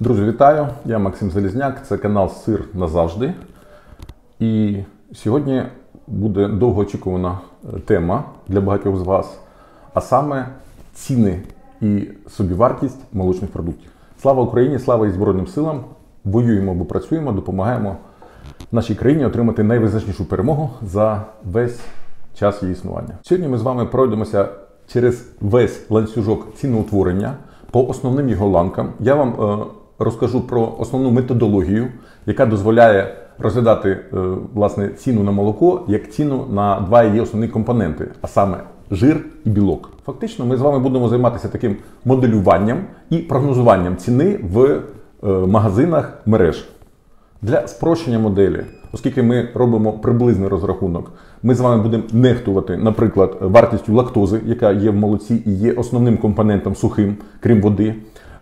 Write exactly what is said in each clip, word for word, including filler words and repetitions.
Друзі, вітаю! Я Максим Залізняк, це канал Сир назавжди. І сьогодні буде довгоочікувана тема для багатьох з вас, а саме ціни і собівартість молочних продуктів. Слава Україні, слава і Збройним силам! Воюємо або працюємо, допомагаємо нашій країні отримати найвизначнішу перемогу за весь час її існування. Сьогодні ми з вами пройдемося через весь ланцюжок ціноутворення по основним його ланкам. Я вам е, розкажу про основну методологію, яка дозволяє розглядати е, власне, ціну на молоко як ціну на два її основні компоненти, а саме жир і білок. Фактично ми з вами будемо займатися таким моделюванням і прогнозуванням ціни в е, магазинах мереж. Для спрощення моделі, оскільки ми робимо приблизний розрахунок, ми з вами будемо нехтувати, наприклад, вартістю лактози, яка є в молоці і є основним компонентом сухим, крім води.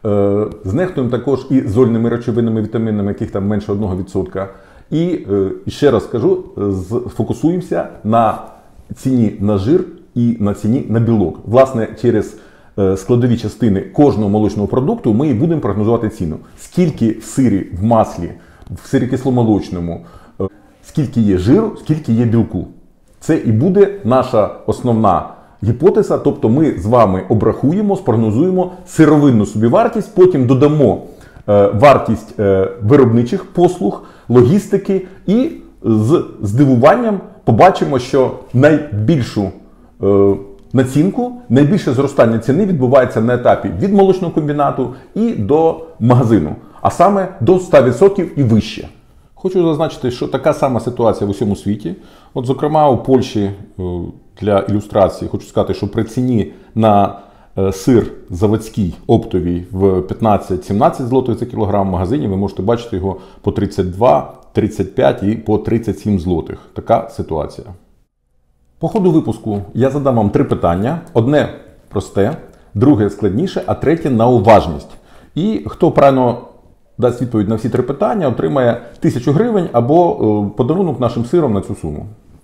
Знехтуємо також і зольними речовинами, вітамінами, яких там менше одного відсотка. І, ще раз скажу, сфокусуємося на ціні на жир і на ціні на білок. Власне, через складові частини кожного молочного продукту ми і будемо прогнозувати ціну. Скільки в сирі, в маслі, в сирі кисломолочному, скільки є жиру, скільки є білку. Це і буде наша основна гіпотеза, тобто ми з вами обрахуємо, спрогнозуємо сировинну собівартість, потім додамо е, вартість е, виробничих послуг, логістики і з здивуванням побачимо, що найбільшу е, націнку, найбільше зростання ціни відбувається на етапі від молочного комбінату і до магазину, а саме до ста відсотків і вище. Хочу зазначити, що така сама ситуація в усьому світі. От, зокрема, у Польщі, для ілюстрації, хочу сказати, що при ціні на сир заводський, оптовий в п'ятнадцять-сімнадцять злотих за кілограм в магазині, ви можете бачити його по тридцять два, тридцять п'ять і по тридцять сім злотих. Така ситуація. По ходу випуску я задам вам три питання. Одне просте, друге складніше, а третє на уважність. І хто правильно дасть відповідь на всі три питання, отримає тисячу гривень або е, подарунок нашим сиром на цю суму.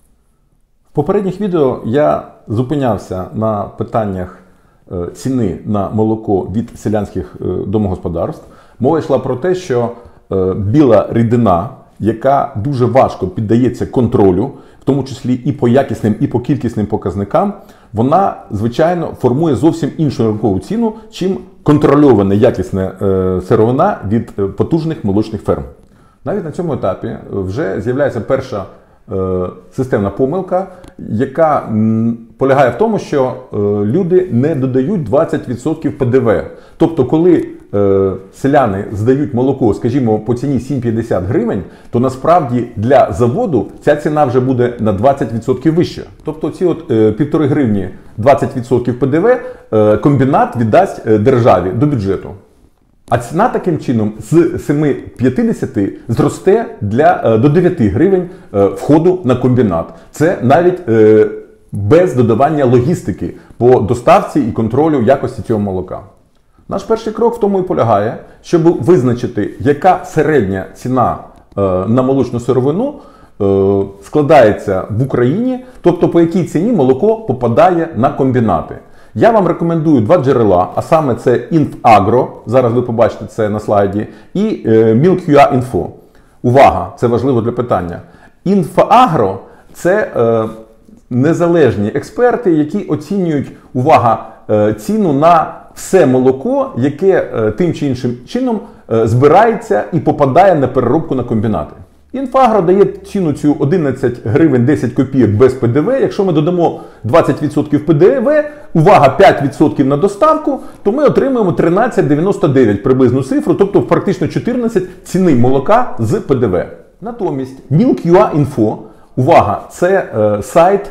В попередніх відео я зупинявся на питаннях е, ціни на молоко від селянських е, домогосподарств. Мова йшла про те, що е, біла рідина, яка дуже важко піддається контролю, в тому числі і по якісним, і по кількісним показникам, вона, звичайно, формує зовсім іншу ринкову ціну, чим контрольована якісна е, сировина від е, потужних молочних ферм. Навіть на цьому етапі вже з'являється перша е, системна помилка, яка м, полягає в тому, що е, люди не додають двадцять відсотків пе де ве. Тобто, коли е, селяни здають молоко, скажімо, по ціні сім п'ятдесят гривень, то насправді для заводу ця ціна вже буде на двадцять відсотків вища. Тобто ці от е, півтори гривні двадцять відсотків пе де ве е, комбінат віддасть е, державі до бюджету. А ціна таким чином з семи п'ятдесят зросте для, е, до дев'яти гривень е, входу на комбінат. Це навіть е, без додавання логістики по доставці і контролю якості цього молока. Наш перший крок в тому і полягає, щоб визначити, яка середня ціна е, на молочну сировину е, складається в Україні, тобто по якій ціні молоко попадає на комбінати. Я вам рекомендую два джерела, а саме це InfAgro, зараз ви побачите це на слайді, і е, Milk.ua.info. Увага, це важливо для питання. InfAgro – це е, незалежні експерти, які оцінюють, увага, е, ціну на все молоко, яке е, тим чи іншим чином е, збирається і попадає на переробку на комбінати. InfAgro дає ціну цю одинадцять гривень десять копійок без пе де ве. Якщо ми додамо двадцять відсотків пе де ве, увага, п'ять відсотків на доставку, то ми отримаємо тринадцять дев'яносто дев'ять приблизну цифру, тобто практично чотирнадцять ціни молока з пе де ве. Натомість Milk.ua.info, увага, це е, сайт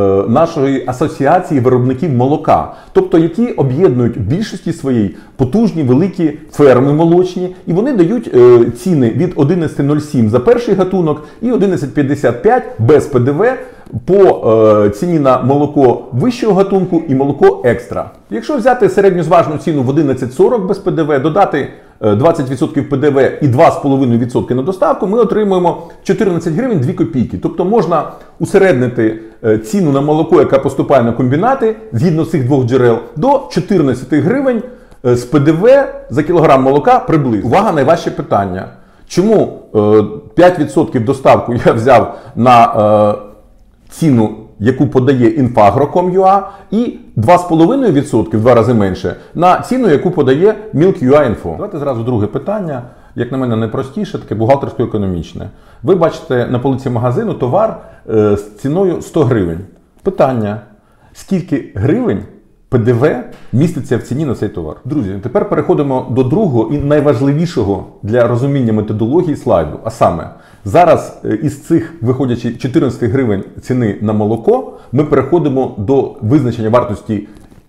нашої асоціації виробників молока, тобто які об'єднують в більшості своїй потужні великі ферми молочні, і вони дають е, ціни від одинадцять нуль сім за перший гатунок і одинадцять п'ятдесят п'ять без пе де ве по е, ціні на молоко вищого гатунку і молоко екстра. Якщо взяти середньозважну ціну в одинадцять сорок без пе де ве, додати двадцять відсотків пе де ве і два з половиною відсотки на доставку, ми отримуємо чотирнадцять гривень дві копійки. Тобто можна усереднити ціну на молоко, яка поступає на комбінати, згідно цих двох джерел, до чотирнадцять гривень З ПДВ за кілограм молока приблизно. Увага, найважче питання. Чому п'ять відсотків доставку я взяв на ціну, яку подає інфагро крапка ком крапка ю а, і два з половиною відсотки, в два рази менше, на ціну, яку подає мілк крапка ю а інфо. Давайте зразу друге питання, як на мене найпростіше, таке бухгалтерсько-економічне. Ви бачите на полиці магазину товар е, з ціною сто гривень. Питання, скільки гривень ПДВ міститься в ціні на цей товар? Друзі, тепер переходимо до другого і найважливішого для розуміння методології слайду. А саме, зараз із цих, виходячи чотирнадцять гривень ціни на молоко, ми переходимо до визначення вартості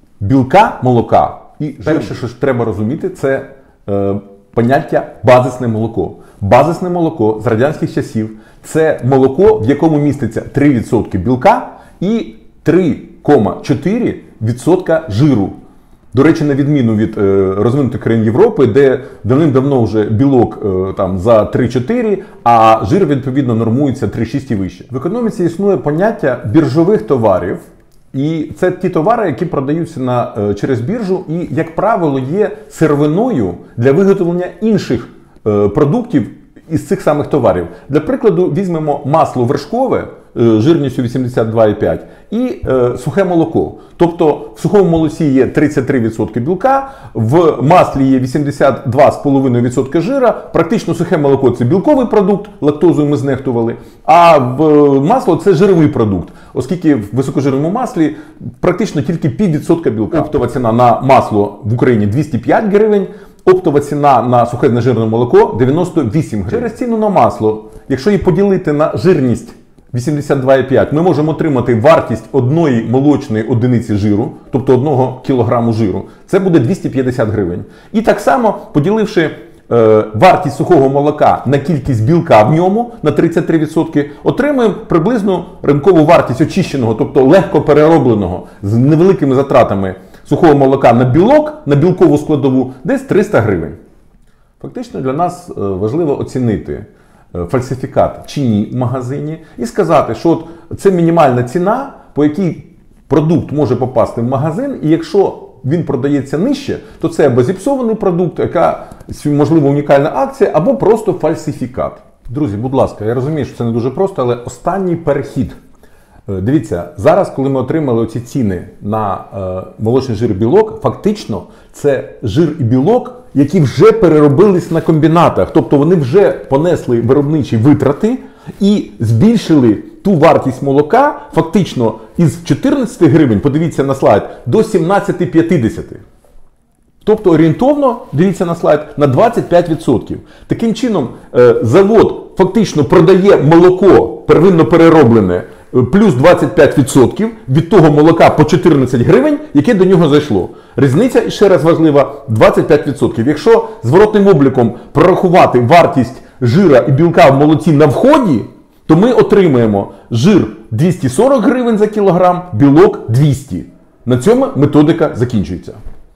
білка молока. І перше, що ж треба розуміти, це е, поняття базисне молоко. Базисне молоко з радянських часів – це молоко, в якому міститься три відсотки білка і три цілих чотири десятих відсотка жиру. До речі, на відміну від е, розвинутих країн Європи, де давним-давно вже білок е, там, за три-чотири, а жир, відповідно, нормується три-шість і вище. В економіці існує поняття біржових товарів. І це ті товари, які продаються на, е, через біржу і, як правило, є сировиною для виготовлення інших е, продуктів із цих самих товарів. Для прикладу, візьмемо масло вершкове, жирністю вісімдесят два і п'ять і е, сухе молоко. Тобто в сухому молоці є тридцять три відсотки білка, в маслі є вісімдесят два цілих п'ять десятих відсотка жира, практично сухе молоко – це білковий продукт, лактозою ми знехтували, а в масло – це жировий продукт, оскільки в високожирному маслі практично тільки пів відсотка білка. Оптова ціна на масло в Україні двісті п'ять гривень, оптова ціна на сухе нежирне молоко дев'яносто вісім гривень. Через ціну на масло, якщо її поділити на жирність вісімдесят два і п'ять, ми можемо отримати вартість одної молочної одиниці жиру, тобто одного кілограму жиру. Це буде двісті п'ятдесят гривень. І так само, поділивши е, вартість сухого молока на кількість білка в ньому, на тридцять три відсотки, отримуємо приблизно ринкову вартість очищеного, тобто легко переробленого, з невеликими затратами сухого молока на білок, на білкову складову, десь триста гривень. Фактично для нас е, важливо оцінити фальсифікат чи ні в магазині і сказати, що от це мінімальна ціна, по якій продукт може попасти в магазин, і якщо він продається нижче, то це або зіпсований продукт, яка, можливо, унікальна акція, або просто фальсифікат. Друзі, будь ласка, я розумію, що це не дуже просто, але останній перехід. Дивіться, зараз, коли ми отримали оці ціни на е, молочний жир і білок, фактично це жир і білок, які вже переробились на комбінатах. Тобто вони вже понесли виробничі витрати і збільшили ту вартість молока фактично із чотирнадцяти гривень, подивіться на слайд, до сімнадцяти п'ятдесят. Тобто орієнтовно, дивіться на слайд, на двадцять п'ять відсотків. Таким чином, е, завод фактично продає молоко первинно перероблене плюс двадцять п'ять відсотків від того молока по чотирнадцять гривень, яке до нього зайшло. Різниця, ще раз важлива, двадцять п'ять відсотків. Якщо зворотним обліком прорахувати вартість жира і білка в молоці на вході, то ми отримаємо жир двісті сорок гривень за кілограм, білок двісті. На цьому методика закінчується.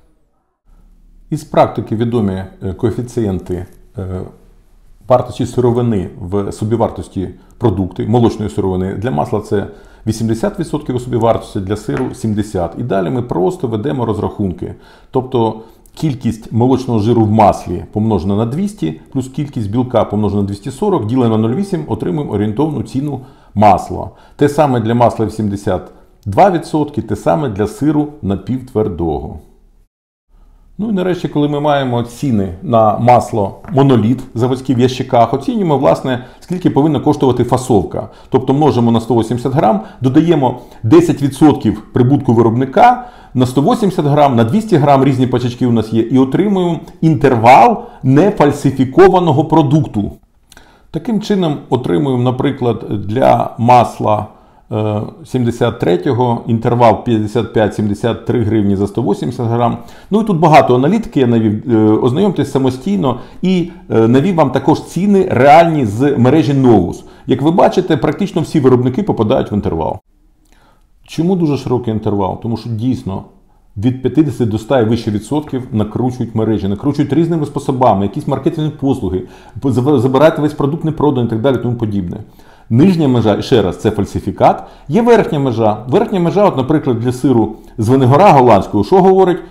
Із практики відомі коефіцієнти вартості сировини в собівартості продукту, молочної сировини. Для масла це вісімдесят відсотків у собівартості, для сиру сімдесят відсотків. І далі ми просто ведемо розрахунки. Тобто кількість молочного жиру в маслі помножена на двісті, плюс кількість білка помножена на двісті сорок, ділимо на нуль цілих вісім, отримуємо орієнтовну ціну масла. Те саме для масла вісімдесят два відсотки, те саме для сиру напівтвердого. Ну і нарешті, коли ми маємо ціни на масло моноліт заводські в ящиках, оцінюємо, власне, скільки повинна коштувати фасовка. Тобто множимо на сто вісімдесят грам, додаємо десять відсотків прибутку виробника, на сто вісімдесят грам, на двісті грам, різні пачечки у нас є, і отримуємо інтервал нефальсифікованого продукту. Таким чином отримуємо, наприклад, для масла сімдесят третього, інтервал п'ятдесят п'ять - сімдесят три гривні за сто вісімдесят грам. Ну і тут багато аналітики я навів, ознайомтесь самостійно і навів вам також ціни реальні з мережі Novus. Як ви бачите, практично всі виробники попадають в інтервал. Чому дуже широкий інтервал? Тому що дійсно від п'ятдесят до ста і вище відсотків накручують мережі, накручують різними способами, якісь маркетингові послуги, забирають весь продукт непроданий і так далі, тому подібне. Нижня межа, ще раз, це фальсифікат. Є верхня межа. Верхня межа, от, наприклад, для сиру з Венегора голландського, що говорить?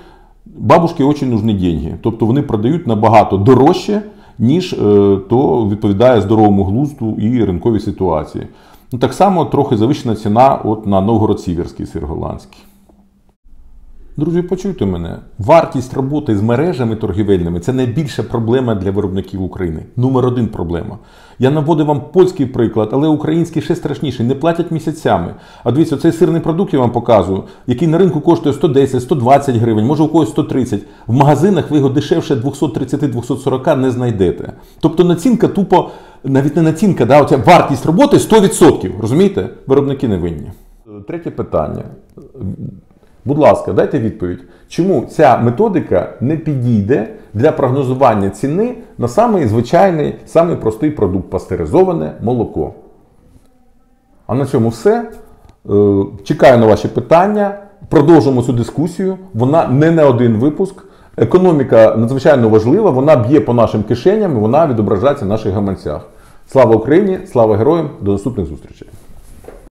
бабушки дуже нужні деньги. Тобто вони продають набагато дорожче, ніж е, то відповідає здоровому глузду і ринковій ситуації. Ну, так само трохи завищена ціна от на Новгород-Сіверський сир голландський. Друзі, почуйте мене. Вартість роботи з мережами торгівельними – це найбільша проблема для виробників України. Номер один проблема. Я наводив вам польський приклад, але український ще страшніший. Не платять місяцями. А дивіться, цей сирний продукт я вам показую, який на ринку коштує сто десять - сто двадцять гривень, може у когось сто тридцять. В магазинах ви його дешевше двісті тридцять - двісті сорок не знайдете. Тобто націнка тупо, навіть не націнка, да, оця вартість роботи сто відсотків. Розумієте? Виробники не винні. Третє питання. Будь ласка, дайте відповідь, чому ця методика не підійде для прогнозування ціни на самий звичайний, самий простий продукт – пастеризоване молоко. А на цьому все. Чекаю на ваші питання, продовжимо цю дискусію. Вона не на один випуск. Економіка надзвичайно важлива, вона б'є по нашим кишеням і вона відображається в наших гаманцях. Слава Україні, слава героям, до наступних зустрічей!